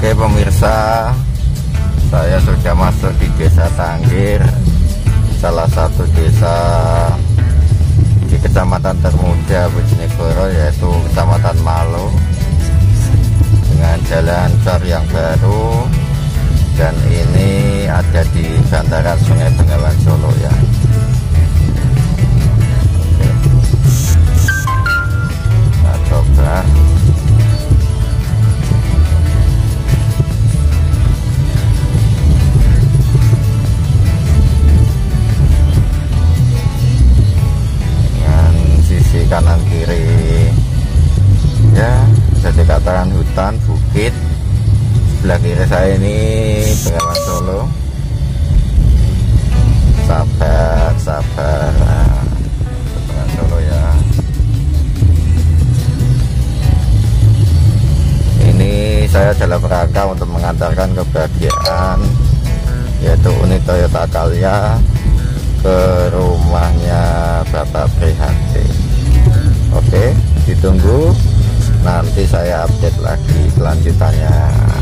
Oke pemirsa, saya sudah masuk di Desa Tanggir, salah satu desa di Kecamatan termuda Bojonegoro, yaitu Kecamatan Malo, dengan jalan tol yang baru. Dan ini ada di bantaran Sungai Bengawan Solo ya. Kita coba. Dengan sisi kanan kiri ya, bisa dikatakan hutan, bukit. Sebelah kiri saya ini Bengawan Solo. Sabar Bengawan Solo ya. Ini saya dalam rangka untuk mengantarkan kebahagiaan, yaitu unit Toyota Calya ke rumahnya Bapak Prihatin. Oke, ditunggu, nanti saya update lagi kelanjutannya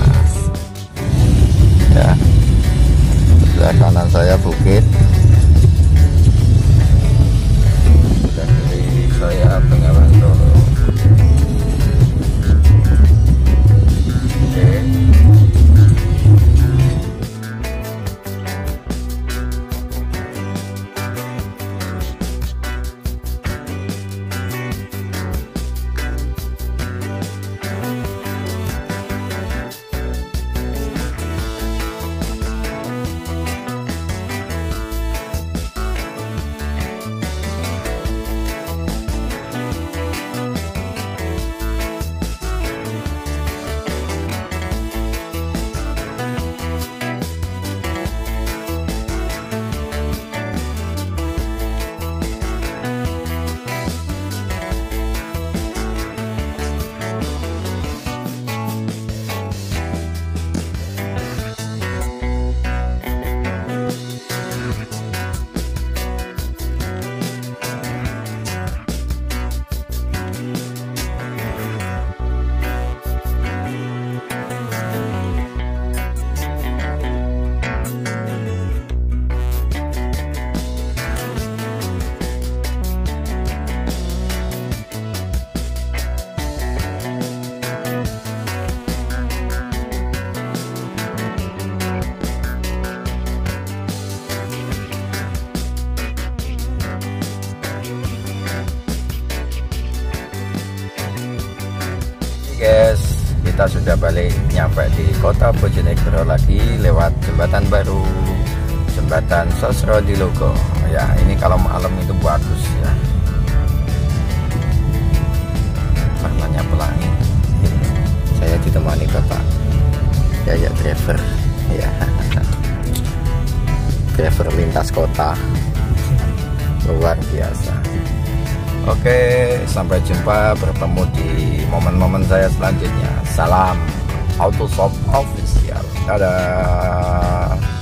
ya. Sebelah kanan saya bukit, sebelah kiri saya Bengawan Solo. Oke. Guys, kita sudah balik nyampe di kota Bojonegoro lagi lewat jembatan baru, jembatan Sosro di Logo ya. Ini kalau malam itu bagus ya, warnanya pelangi. Saya ditemani Bapak ya driver ya, driver lintas kota luar biasa. Oke, sampai jumpa, bertemu di momen-momen saya selanjutnya. Salam Autoshop Official. Dadah.